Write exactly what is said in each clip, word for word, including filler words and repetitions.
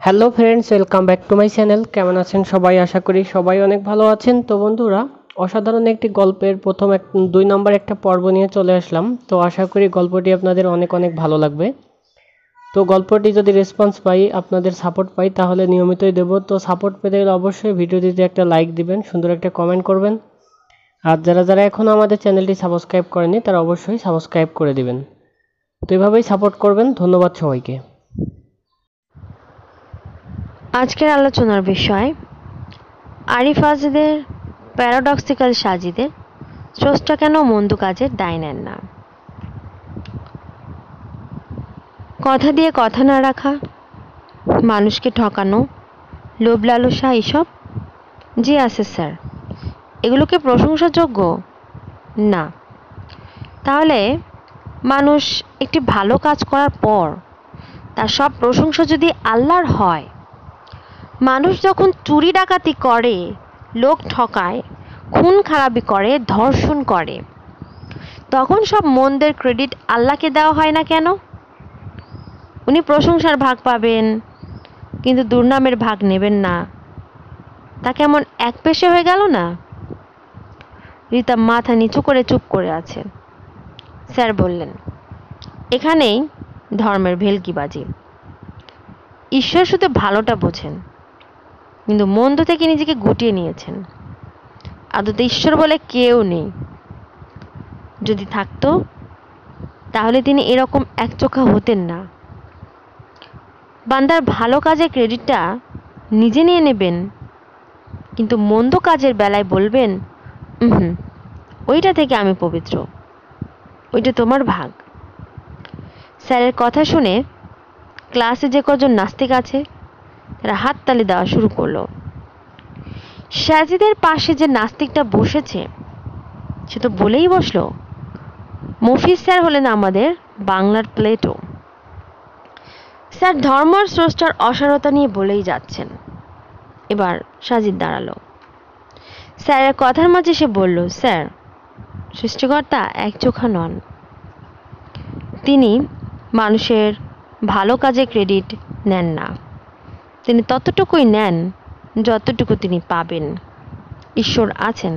Hello friends, welcome back to my channel. কেমন আছেন সবাই? আশা করি সবাই অনেক ভালো আছেন। তো বন্ধুরা, অসাধারণ একটি গল্পের প্রথম এক দুই নম্বর একটা পর্ব নিয়ে চলে আসলাম। তো আশা করি গল্পটি আপনাদের অনেক অনেক ভালো লাগবে। তো গল্পটি যদি রেসপন্স পাই, আপনাদের সাপোর্ট পাই, তাহলে নিয়মিতই দেব। তো সাপোর্ট পেতে গেলে অবশ্যই ভিডিওটিতে একটা লাইক দিবেন, সুন্দর একটা কমেন্ট করবেন। আর যারা যারা এখনও আমাদের চ্যানেলটি সাবস্ক্রাইব করেনি তারা অবশ্যই সাবস্ক্রাইব করে দিবেন। তো এভাবেই সাপোর্ট করবেন। ধন্যবাদ সবাইকে। আজকের আলোচনার বিষয় আরিফ আজিদের প্যারাডক্সিক্যাল সাজিদের স্রষ্টা কেন মন্দ কাজের দায় নেন না। কথা দিয়ে কথা না রাখা, মানুষকে ঠকানো, লোভ লালসা এসব? জি আছে স্যার। এগুলোকে প্রশংসাযোগ্য না। তাহলে মানুষ একটি ভালো কাজ করার পর তার সব প্রশংসা যদি আল্লাহর হয়, মানুষ যখন চুরি ডাকাতি করে, লোক ঠকায়, খুন খারাপি করে, ধর্ষণ করে, তখন সব মন্দের ক্রেডিট আল্লাহকে দেওয়া হয় না কেন? উনি প্রশংসার ভাগ পাবেন, কিন্তু দুর্নামের ভাগ নেবেন না। তা কেমন এক পেশে হয়ে গেল না? রীতা মাথা নিচু করে চুপ করে আছে। স্যার বললেন, এখানেই ধর্মের ভেলকিবাজি। ঈশ্বর শুধু ভালোটা বোঝেন, কিন্তু মন্দ থেকে নিজেকে গুটিয়ে নিয়েছেন। আদতে ঈশ্বর বলে কেউ নেই। যদি থাকতো তাহলে তিনি এরকম একচোখা হতেন না। বান্দার ভালো কাজের ক্রেডিটটা নিজে নিয়ে নেবেন, কিন্তু মন্দ কাজের বেলায় বলবেন, হুম ওইটা থেকে আমি পবিত্র, ওইটা তোমার ভাগ। স্যারের কথা শুনে ক্লাসে যে কজন নাস্তিক আছে তারা হাততালি দেওয়া শুরু করলো। সাজিদের পাশে যে নাস্তিকটা বসেছে সে তো বলেই বসলো, মফিজ স্যার হলেন আমাদের বাংলার প্লেটো। স্যার ধর্মের স্রষ্টার অসারতা নিয়ে বলেই যাচ্ছেন। এবার সাজিদ দাঁড়ালো। স্যারের কথার মাঝে সে বলল, স্যার, সৃষ্টিকর্তা একচোখা নন। তিনি মানুষের ভালো কাজে ক্রেডিট নেন না। তিনি ততটুকুই নেন যতটুকু তিনি পাবেন। ঈশ্বর আছেন।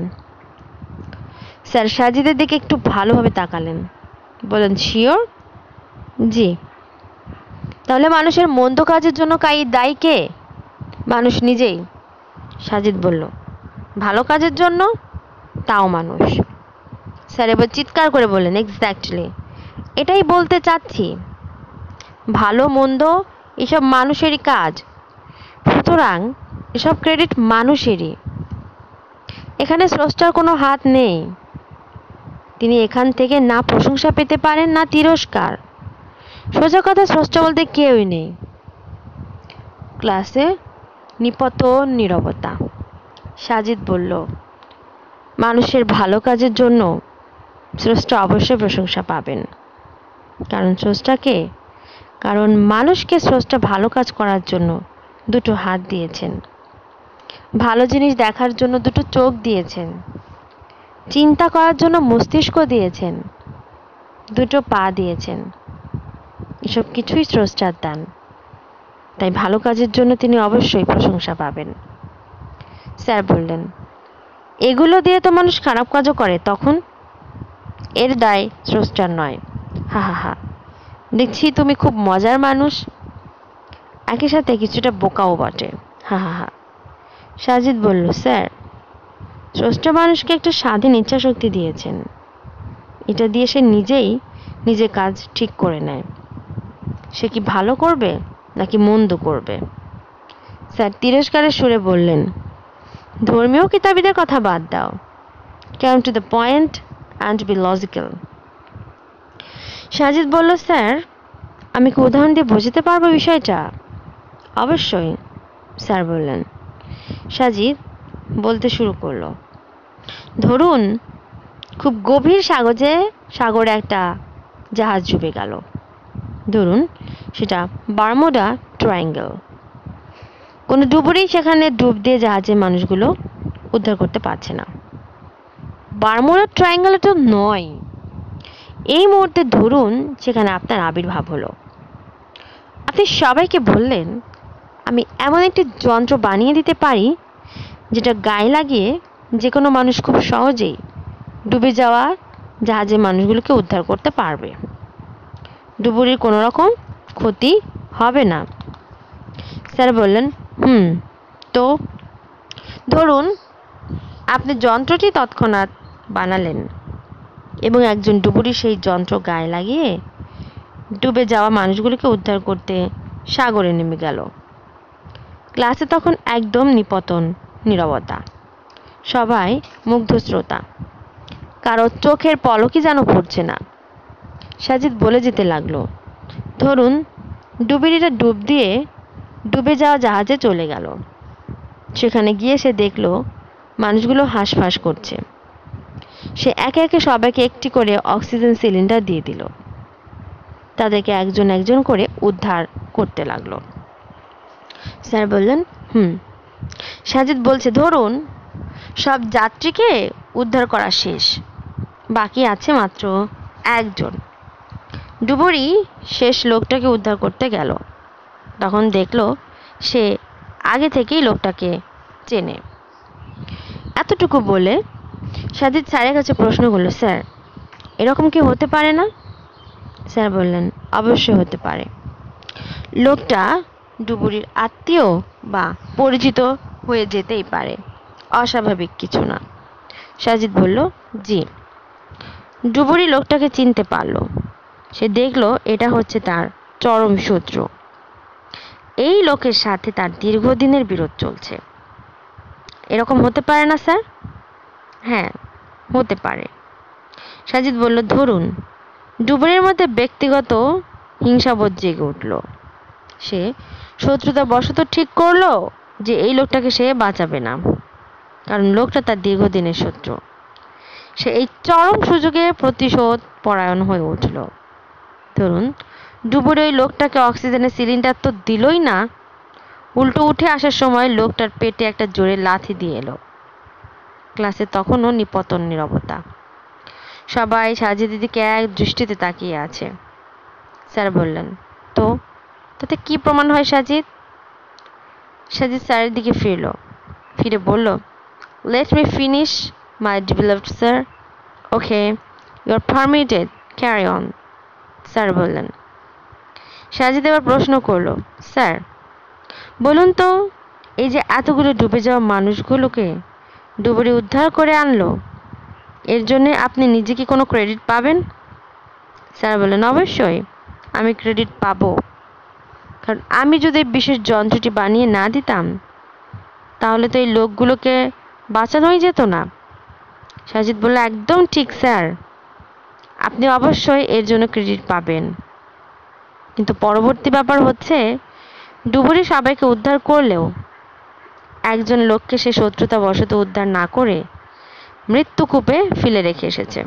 স্যার সাজিদের দিকে একটু ভালোভাবে তাকালেন, বলেন, শিওর? জি। তাহলে মানুষের মন্দ কাজের জন্য কাই দায়ী কে? মানুষ নিজেই। সাজিদ বলল, ভালো কাজের জন্য? তাও মানুষ। স্যার এবার চিৎকার করে বললেন, এক্স্যাক্টলি, এটাই বলতে চাচ্ছি। ভালো মন্দ এসব মানুষেরই কাজ, সুতরাং এসব ক্রেডিট মানুষেরই। এখানে স্রষ্টার কোনো হাত নেই। তিনি এখান থেকে না প্রশংসা পেতে পারেন না তিরস্কার। সোজা কথা, স্রষ্টা বলতে কেউই নেই। ক্লাসে নিপত নীরবতা। সাজিদ বলল, মানুষের ভালো কাজের জন্য স্রষ্টা অবশ্যই প্রশংসা পাবেন। কারণ স্রষ্টাকে কারণ মানুষকে স্রষ্টা ভালো কাজ করার জন্য দুটো হাত দিয়েছেন, ভালো জিনিস দেখার জন্য দুটো চোখ দিয়েছেন, চিন্তা করার জন্য মস্তিষ্ক দিয়েছেন, দুটো পা দিয়েছেন। এসব কিছুই স্রষ্টার দান। তাই ভালো কাজের জন্য তিনি অবশ্যই প্রশংসা পাবেন। স্যার বললেন, এগুলো দিয়ে তো মানুষ খারাপ কাজও করে, তখন? এর দায় স্রষ্টার নয়। হা হা হা, দেখছি তুমি খুব মজার মানুষ, একই সাথে কিছুটা বোকাও বটে। হা হা হা। সাজিদ বলল, স্যার, স্রষ্টা মানুষকে একটা স্বাধীন ইচ্ছা শক্তি দিয়েছেন। এটা দিয়ে সে নিজেই নিজের কাজ ঠিক করে নেয়, সে কি ভালো করবে নাকি মন্দ করবে। স্যার তিরস্কারের সুরে বললেন, ধর্মীয় কিতাবীদের কথা বাদ দাও, come to the point and be logical. Sajid বলল, স্যার, আমি কি উদাহরণ দিয়ে বোঝাতে পারবো বিষয়টা? অবশ্যই, স্যার বললেন। সাজিদ বলতে শুরু করলো, ধরুন খুব গভীর সাগরে সাগরে একটা জাহাজ ডুবে গেল। ধরুন সেটা বারমুডা ট্রায়াঙ্গেল। কোনো ডুবুরেই সেখানে ডুব দিয়ে জাহাজের মানুষগুলো উদ্ধার করতে পারছে না। বারমুডা ট্রায়াঙ্গেল তো নয়। এই মুহূর্তে ধরুন সেখানে আপনার আবির্ভাব হলো। আপনি সবাইকে বললেন, আমি এমন একটি যন্ত্র বানিয়ে দিতে পারি যেটা গায়ে লাগিয়ে যে কোনো মানুষ খুব সহজেই ডুবে যাওয়া জাহাজের মানুষগুলোকে উদ্ধার করতে পারবে। ডুবুরির কোনো রকম ক্ষতি হবে না। স্যার বললেন, হুম তো ধরুন আপনি যন্ত্রটি তৎক্ষণাৎ বানালেন এবং একজন ডুবুরি সেই যন্ত্র গায়ে লাগিয়ে ডুবে যাওয়া মানুষগুলোকে উদ্ধার করতে সাগরে নেমে গেল। ক্লাসে তখন একদম নিপতন নীরবতা। সবাই মুগ্ধ শ্রোতা, কারো চোখের পলকই যেন পড়ছে না। সাজিদ বলে যেতে লাগলো, ধরুন ডুবুরিটা ডুব দিয়ে ডুবে যাওয়া জাহাজে চলে গেল। সেখানে গিয়ে সে দেখলো মানুষগুলো হাঁসফাঁস করছে। সে একে একে সবাইকে একটি করে অক্সিজেন সিলিন্ডার দিয়ে দিল। তাদেরকে একজন একজন করে উদ্ধার করতে লাগলো। স্যার বললেন, হুম। সাজিদ বলছে, ধরুন সব যাত্রীকে উদ্ধার করা শেষ, বাকি আছে মাত্র একজন। ডুবুরি শেষ লোকটাকে উদ্ধার করতে গেল। তখন দেখলো সে আগে থেকেই লোকটাকে চেনে। এতটুকু বলে সাজিদ স্যারের কাছে প্রশ্ন করলো, স্যার এরকম কি হতে পারে না? স্যার বললেন, অবশ্যই হতে পারে। লোকটা ডুবুরির আত্মীয় বা পরিচিত হয়ে যেতেই পারে, অস্বাভাবিক কিছু না। সাজিদ বলল, জি। ডুবুরি লোকটাকে চিনতে পারলো। সে দেখলো এটা হচ্ছে তার চরম শত্রু। এই লোকের সাথে তার দীর্ঘদিনের বিরোধ চলছে। এরকম হতে পারে না স্যার? হ্যাঁ, হতে পারে। সাজিদ বলল, ধরুন ডুবুরির মধ্যে ব্যক্তিগত হিংসাবোধ জেগে উঠল। সে শত্রুতা বশত ঠিক করলো যে এই লোকটাকে সে বাঁচাবে না, কারণ লোকটা তার দীর্ঘদিনের শত্রু। সে এই চরম সুযোগে প্রতিশোধ পরায়ণ হয়ে উঠল। ধরুন ডুবুরি ওই লোকটাকে অক্সিজেনের সিলিন্ডার তো দিলই না, উল্টো উঠে আসার সময় লোকটার পেটে একটা জোরে লাথি দিয়ে এলো। ক্লাসে তখনও নিপতন নীরবতা। সবাই সাজিদের দিকে এক দৃষ্টিতে তাকিয়ে আছে। স্যার বললেন, তো তাতে কি প্রমাণ হয় সাজিদ? সাজিদ স্যারের দিকে ফিরল, ফিরে বলল, let me finish my developed sir. Okay, you are permitted, carry on. Sir বললেন। সাজিদ এবার প্রশ্ন করলো, স্যার বলুন তো, এই যে এতগুলো ডুবে যাওয়া মানুষগুলোকে ডুবুরি উদ্ধার করে আনলো, এর জন্য আপনি নিজে কি কোনো ক্রেডিট পাবেন? স্যার বললেন, অবশ্যই আমি ক্রেডিট পাবো, কারণ আমি যদি বিশেষ যন্ত্রটি বানিয়ে না দিতাম তাহলে তো এই লোকগুলোকে বাঁচানোই যেত না। সাজিদ বলল, একদম ঠিক স্যার, আপনি অবশ্যই এর জন্য ক্রেডিট পাবেন। কিন্তু পরবর্তী ব্যাপার হচ্ছে, ডুবুরি সবাইকে উদ্ধার করলেও একজন লোককে সে শত্রুতা বশত উদ্ধার না করে মৃত্যুকূপে ফেলে রেখে এসেছে।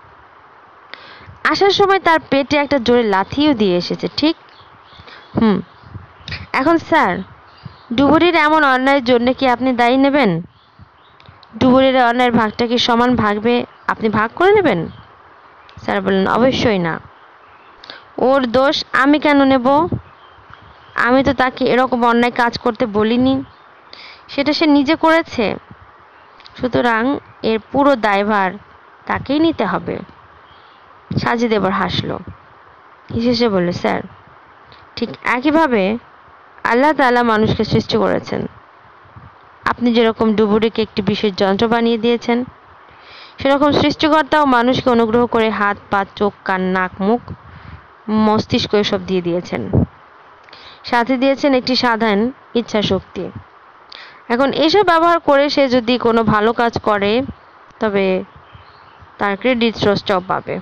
আসার সময় তার পেটে একটা জোরে লাথিও দিয়ে এসেছে, ঠিক? হুম। এখন স্যার ডুবুরির এমন অন্যায়ের জন্য কি আপনি দায়ী নেবেন? ডুবুরির অন্যায়ের ভাগটা কি সমান ভাগবে আপনি ভাগ করে নেবেন? স্যার বললেন, অবশ্যই না। ওর দোষ আমি কেন নেব? আমি তো তাকে এরকম অন্যায় কাজ করতে বলিনি, সেটা সে নিজে করেছে। সুতরাং এর পুরো দায়ভার তাকেই নিতে হবে। সাজিদ এবার হাসলো, হেসে বলল, স্যার ঠিক একইভাবে আল্লাহ তাআলা মানুষকে সৃষ্টি করেছেন। আপনি যেরকম ডুবুরিকে একটি বিশেষ যন্ত্র বানিয়ে দিয়েছেন, সেরকম সৃষ্টিকর্তাও মানুষকে অনুগ্রহ করে হাত পা চোখ কান নাক মুখ মস্তিষ্ক এসব দিয়ে দিয়েছেন, সাথে দিয়েছেন একটি সাধারণ ইচ্ছা শক্তি। এখন এসব ব্যবহার করে সে যদি কোনো ভালো কাজ করে তবে তার ক্রেডিট স্রষ্টাও পাবে,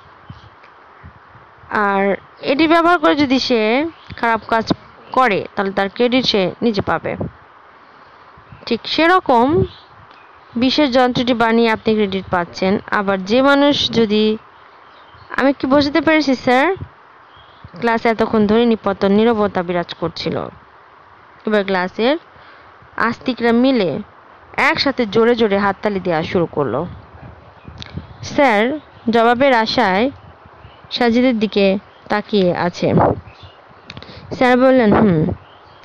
আর এটি ব্যবহার করে যদি সে খারাপ কাজ করে তাহলে তার ক্রেডিট সে নিজে পাবে। ঠিক সেরকম বিশেষ যন্ত্রটি বানিয়ে আপনি ক্রেডিট পাচ্ছেন। আবার যে মানুষ যদি, আমি কি বোঝাতে পেরেছি স্যার? ক্লাসে এতক্ষণ ধরে নিপতন নীরবতা বিরাজ করছিল। এবার ক্লাসের আস্তিকরা মিলে একসাথে জোরে জোরে হাততালি দেওয়া শুরু করলো। স্যার জবাবের আশায় সাজিদের দিকে তাকিয়ে আছে। স্যার বললেন, hmm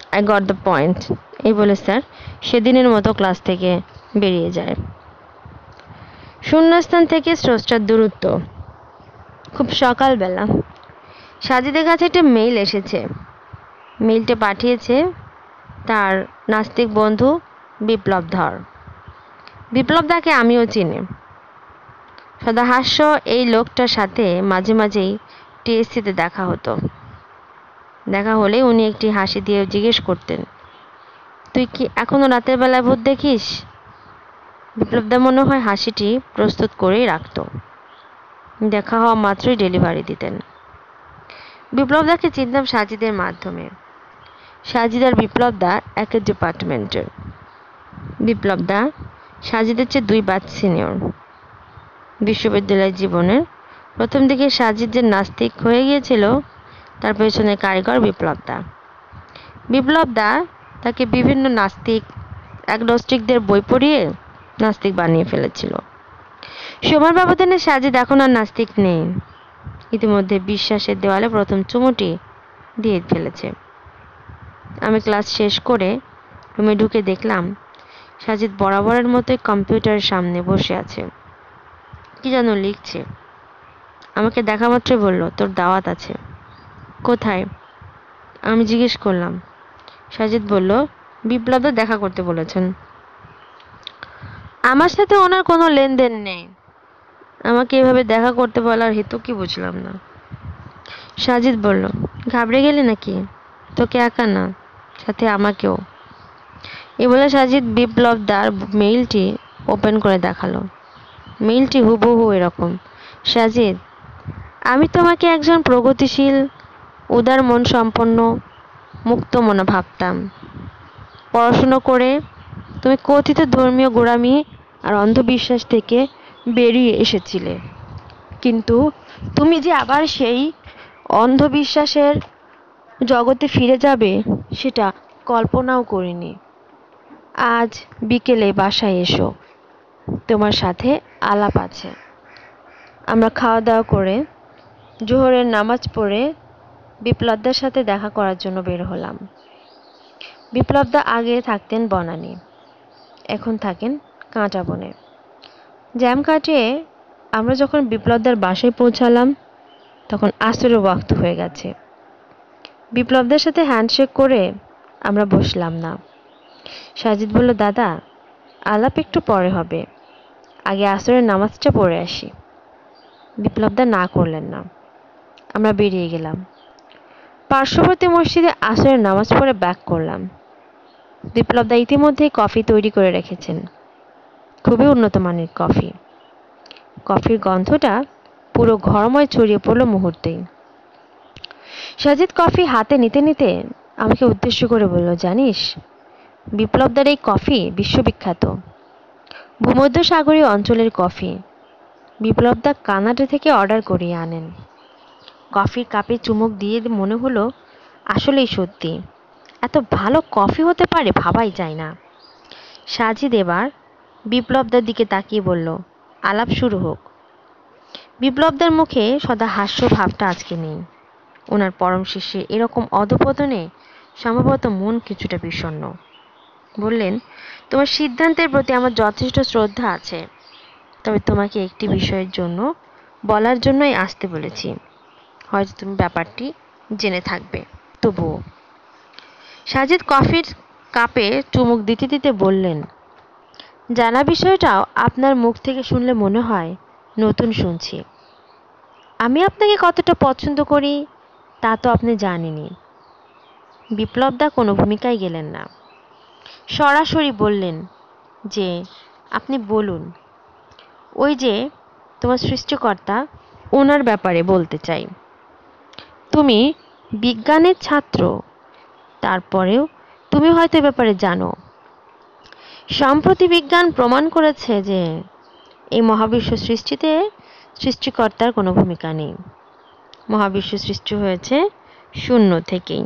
I got the point. এই বলে স্যার সেদিনের মতো ক্লাস থেকে বেরিয়ে যায়। শূন্যস্থান থেকে স্রষ্টার দূরত্ব। খুব সকালবেলা সাজিদের কাছে একটা মেইল এসেছে। মেইলটা পাঠিয়েছে তার নাস্তিক বন্ধু বিপ্লব ধর। বিপ্লব দাকে আমিও চিনি। সদাহাস্য এই লোকটার সাথে মাঝে মাঝেই টিএসসিতে দেখা হতো। দেখা হলে উনি একটি হাসি দিয়ে জিজ্ঞেস করতেন, তুই কি এখনো রাতের বেলায় ভূত দেখিস? বিপ্লবদা মনে হয় হাসিটি প্রস্তুত করেই রাখত। দেখা হওয়া মাত্রই ডেলিভারি দিতেন। বিপ্লবদাকে চিনতাম সাজিদের মাধ্যমে। সাজিদ আর বিপ্লবদা এক ডিপার্টমেন্টের। বিপ্লবদা সাজিদের চেয়ে দুই ব্যাচ সিনিয়র। বিশ্ববিদ্যালয় জীবনের প্রথম দিকে সাজিদ যে নাস্তিক হয়ে গিয়েছিল তার পেছনে কারিগর বিপ্লবদা। বিপ্লবদা তাকে বিভিন্ন নাস্তিক অ্যাগনস্টিকদের বই পড়িয়ে নাস্তিক বানিয়ে ফেলেছিল। সময়ের ব্যবধানে সাজিদ এখন আর নাস্তিক নেই। ইতিমধ্যে বিশ্বাসের দেওয়ালে প্রথম চুমুটি দিয়ে ফেলেছে। আমি ক্লাস শেষ করে রুমে ঢুকে দেখলাম সাজিদ বরাবরের মতোই কম্পিউটারের সামনে বসে আছে, কি যেন লিখছে। আমাকে দেখা মাত্রই বলল, তোর দাওয়াত আছে। কোথায়? আমি জিজ্ঞেস করলাম। সাজিদ বলল, বিপ্লবদা দেখা করতে বলেছেন। আমার সাথে ওনার কোনো লেনদেন নেই। আমাকে এভাবে দেখা করতে বলার হেতু কি বুঝলাম না। সাজিদ বলল, ঘাবড়ে গেলি নাকি? তোকে একা না, সাথে আমাকেও। এ বলে সাজিদ বিপ্লবদার মেইলটি ওপেন করে দেখালো। মেইলটি হুবহু এরকম। সাজিদ, আমি তোমাকে একজন প্রগতিশীল, উদার মন সম্পন্ন, মুক্ত মনা ভাবতাম। পড়াশুনো করে তুমি কথিত ধর্মীয় গোঁড়ামি আর অন্ধবিশ্বাস থেকে বেরিয়ে এসেছিলে, কিন্তু তুমি যে আবার সেই অন্ধবিশ্বাসের জগতে ফিরে যাবে সেটা কল্পনাও করিনি। আজ বিকেলে বাসায় এসো, তোমার সাথে আলাপ আছে। আমরা খাওয়া দাওয়া করে জোহরের নামাজ পড়ে বিপ্লবদার সাথে দেখা করার জন্য বের হলাম। বিপ্লবদা আগে থাকতেন বনানী, এখন থাকেন কাঁটা বনে। জ্যাম কাটিয়ে আমরা যখন বিপ্লবদার বাসায় পৌঁছালাম তখন আসরের ওয়াক্ত হয়ে গেছে। বিপ্লবদার সাথে হ্যান্ডশেক করে আমরা বসলাম না। সাজিদ বলল, দাদা আলাপ একটু পরে হবে, আগে আসরের নামাজটা পড়ে আসি। বিপ্লবদা না করলেন না। আমরা বেরিয়ে গেলাম। পার্শ্ববর্তী মসজিদে আসরের নামাজ পড়ে ব্যাক করলাম। বিপ্লবদা ইতিমধ্যেই কফি তৈরি করে রেখেছেন, খুবই উন্নত মানের কফি। কফির গন্ধটা পুরো ঘরময় ছড়িয়ে পড়ল মুহূর্তেই। সাজিদ কফি হাতে নিতে নিতে আমাকে উদ্দেশ্য করে বলল, জানিস বিপ্লবদার এই কফি বিশ্ববিখ্যাত, ভূমধ্যসাগরীয় অঞ্চলের কফি। বিপ্লবদা কানাডা থেকে অর্ডার করিয়ে আনেন। কফির কাপে চুমুক দিয়ে মনে হলো আসলেই সত্যি এত ভালো কফি হতে পারে ভাবাই যায় না। সাজিদ এবার বিপ্লবদার দিকে তাকিয়ে বলল, আলাপ শুরু হোক। বিপ্লবদার মুখে সদা হাস্য ভাবটা আজকে নেই। ওনার পরম শিষ্যের এরকম অধপতনে সম্ভবত মন কিছুটা বিষণ্ণ। বললেন, তোমার সিদ্ধান্তের প্রতি আমার যথেষ্ট শ্রদ্ধা আছে, তবে তোমাকে একটি বিষয়ের জন্য বলার জন্যই আসতে বলেছি। হয়তো তুমি ব্যাপারটি জেনে থাকবে, তবুও। সাজিদ কফির কাপে চুমুক দিতে দিতে বললেন, জানা বিষয়টাও আপনার মুখ থেকে শুনলে মনে হয় নতুন শুনছি। আমি আপনাকে কতটা পছন্দ করি তা তো আপনি জানেনই। বিপ্লবদা কোনো ভূমিকায় গেলেন না, সরাসরি বললেন যে, আপনি বলুন। ওই যে তোমার সৃষ্টিকর্তা, ওনার ব্যাপারে বলতে চাই। তুমি বিজ্ঞানের ছাত্র, তারপরেও তুমি হয়তো এ ব্যাপারে জানো। সম্প্রতি বিজ্ঞান প্রমাণ করেছে যে এই মহাবিশ্ব সৃষ্টিতে সৃষ্টিকর্তার কোনো ভূমিকা নেই। মহাবিশ্ব সৃষ্টি হয়েছে শূন্য থেকেই।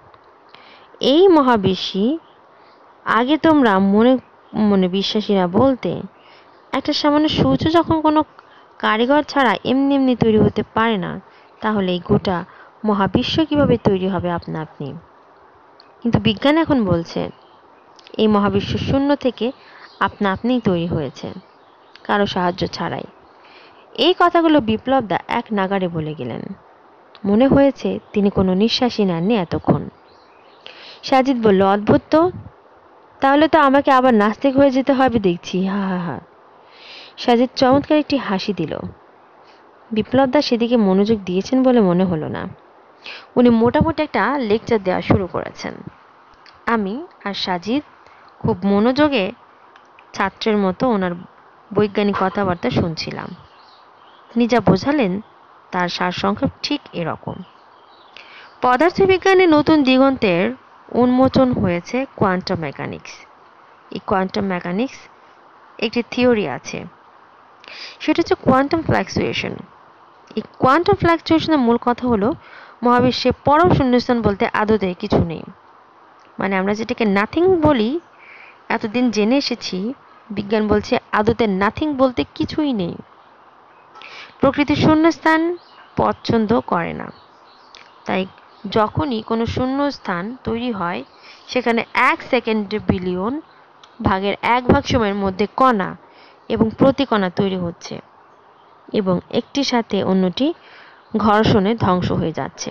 এই মহাবিশ্বই আগে তোমরা মনে মনে বিশ্বাসীরা বলতে, একটা সামান্য সূর্য যখন কোনো কারিগর ছাড়া এমনি এমনি তৈরি হতে পারে না, তাহলে এই গোটা মহাবিশ্ব কিভাবে তৈরি হবে আপনা আপনি? কিন্তু বিজ্ঞান এখন বলছে এই মহাবিশ্ব শূন্য থেকে আপনা আপনিই তৈরি হয়েছে, কারো সাহায্য ছাড়াই। এই কথাগুলো বিপ্লব দা এক নাগাড়ে বলে গেলেন। মনে হয়েছে তিনি কোনো নিঃশ্বাসই নেননি এতক্ষণ। সাজিদ বলল, অদ্ভুত তো, তাহলে তো আমাকে আবার নাস্তিক হয়ে যেতে হবে দেখছি, হা হা হা। সাজিদ চমৎকার একটি হাসি দিল। বিপ্লব দা সেদিকে মনোযোগ দিয়েছেন বলে মনে হলো না। উনি মোটামুটি একটা লেকচার দেওয়া শুরু করেছেন। আমি আর সাজিদ খুব মনোযোগে ছাত্রের মতো ওনার বৈজ্ঞানিক কথাবার্তা শুনছিলাম। তিনি যা বোঝালেন তার সারসংক্ষেপ ঠিক এরকম। পদার্থবিজ্ঞানে নতুন দিগন্তের উন্মোচন হয়েছে কোয়ান্টাম মেকানিক্স। এই কোয়ান্টাম মেকানিক্স একটি থিওরি আছে, সেটা হচ্ছে কোয়ান্টাম ফ্লাকচুয়েশন। এই কোয়ান্টাম ফ্লাকচুয়েশনের মূল কথা হলো মহাবিশ্বে পরম শূন্যস্থান বলতে আদতে কিছু নেই। মানে আমরা যেটাকে নাথিং বলি, এতদিন জেনে এসেছি বিজ্ঞান বলছে আদতে নাথিং বলতে কিছুই নেই। প্রকৃতি শূন্যস্থান পছন্দ করে না, তাই যখনই কোনো শূন্য স্থান তৈরি হয় সেখানে এক সেকেন্ড বিলিয়ন ভাগের এক ভাগ সময়ের মধ্যে কণা এবং প্রতিকণা তৈরি হচ্ছে এবং একটির সাথে অন্যটি ঘর্ষণে ধ্বংস হয়ে যাচ্ছে।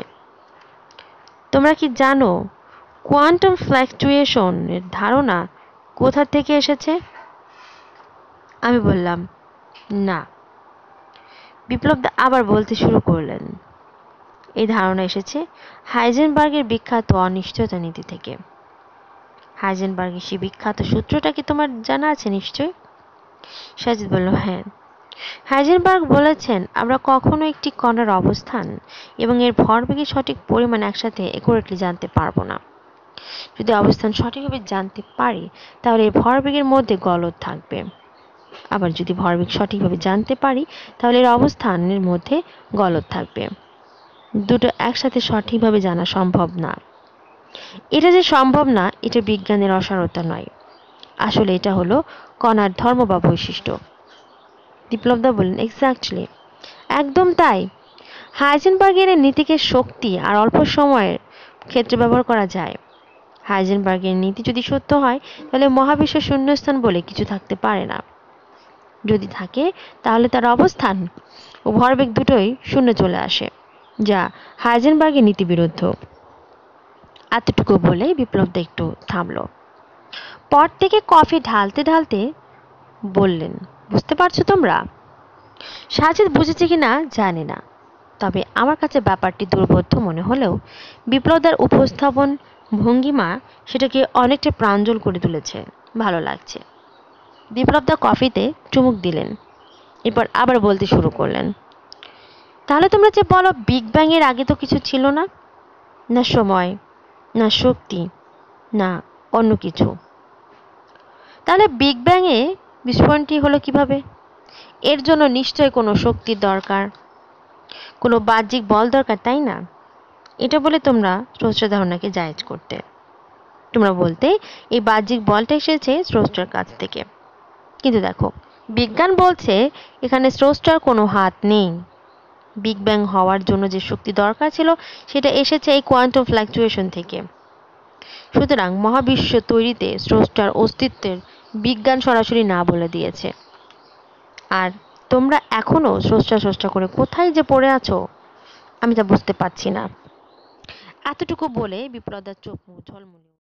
তোমরা কি জানো কোয়ান্টাম ফ্লাকচুয়েশনের ধারণা কোথা থেকে এসেছে? আমি বললাম, না। বিপ্লব আবার বলতে শুরু করলেন, এই ধারণা এসেছে হাইজেনবার্গের বিখ্যাত অনিশ্চয়তা নীতি থেকে। হাইজেনবার্গের সেই বিখ্যাত সূত্রটা কি তোমার জানা আছে নিশ্চয়? সাজিদ বলল, হ্যাঁ। হাইজেনবার্গ বলেছেন আমরা কখনো একটি কণার অবস্থান এবং এর ভরবেগের সঠিক পরিমাণ একসাথে একুরেটলি জানতে পারবো না। যদি অবস্থান সঠিকভাবে জানতে পারি তাহলে এর ভরবেগের মধ্যে গলদ থাকবে, আবার যদি ভরবেগ সঠিকভাবে জানতে পারি তাহলে এর অবস্থানের মধ্যে গলদ থাকবে। দুটো একসাথে সঠিকভাবে জানা সম্ভব না। এটা যে সম্ভব না এটা বিজ্ঞানের অসারতা নয়, আসলে এটা হলো কণার ধর্ম বা বৈশিষ্ট্য। বিপ্লব দা বললেন, এক্স্যাক্টলি, একদম তাই। হাইজেনবার্গের নীতিকে শক্তি আর অল্প সময়ের ক্ষেত্রে ব্যবহার করা যায়। হাইজেনবার্গের নীতি যদি সত্য হয় তাহলে মহাবিশ্ব শূন্যস্থান বলে কিছু থাকতে পারে না। যদি থাকে তাহলে তার অবস্থান ও ভরবেগ দুটোই শূন্য চলে আসে, যা হাইজেনবার্গের নীতি বিরুদ্ধ। এতটুকু বলে বিপ্লব দা একটু থামলো। পর থেকে কফি ঢালতে ঢালতে বললেন, বুঝতে পারছো তোমরা? সাজিদ বুঝেছে কিনা জানি না, তবে আমার কাছে ব্যাপারটি দুর্বোধ্য মনে হলেও বিপ্লবদার উপস্থাপন ভঙ্গিমা সেটাকে অনেকটা প্রাঞ্জল করে তুলেছে, ভালো লাগছে। বিপ্লবদা কফিতে চুমুক দিলেন, এরপর আবার বলতে শুরু করলেন, তাহলে তোমরা যে বলো বিগ ব্যাং এর আগে তো কিছু ছিল না, না সময়, না শক্তি, না অন্য কিছু, তাহলে বিগ ব্যাং এ বিস্ফোরণটি হলো কিভাবে? এর জন্য নিশ্চয় কোনো শক্তির দরকার, কোনো বাহ্যিক বল দরকার, তাই না? এটা বলে তোমরা স্রষ্টার ধারণাকে জায়েজ করতে। তোমরা বলতে এই বাহ্যিক বলটা এসেছে স্রষ্টার কাছ থেকে। কিন্তু দেখো, বিজ্ঞান বলছে এখানে স্রষ্টার কোনো হাত নেই। বিগ ব্যাং হওয়ার জন্য যে শক্তি দরকার ছিল সেটা এসেছে এই কোয়ান্টাম ফ্লাকচুয়েশন থেকে। সুতরাং মহাবিশ্ব তৈরিতে স্রষ্টার অস্তিত্বের বিজ্ঞান সরাসরি না বলে দিয়েছে। আর তোমরা এখনো স্রষ্টা স্রষ্টা করে কোথায় যে পড়ে আছো আমি তা বুঝতে পারছি না। এতটুকু বলে বিপ্লবদার চোখ মুখ ঝলমলে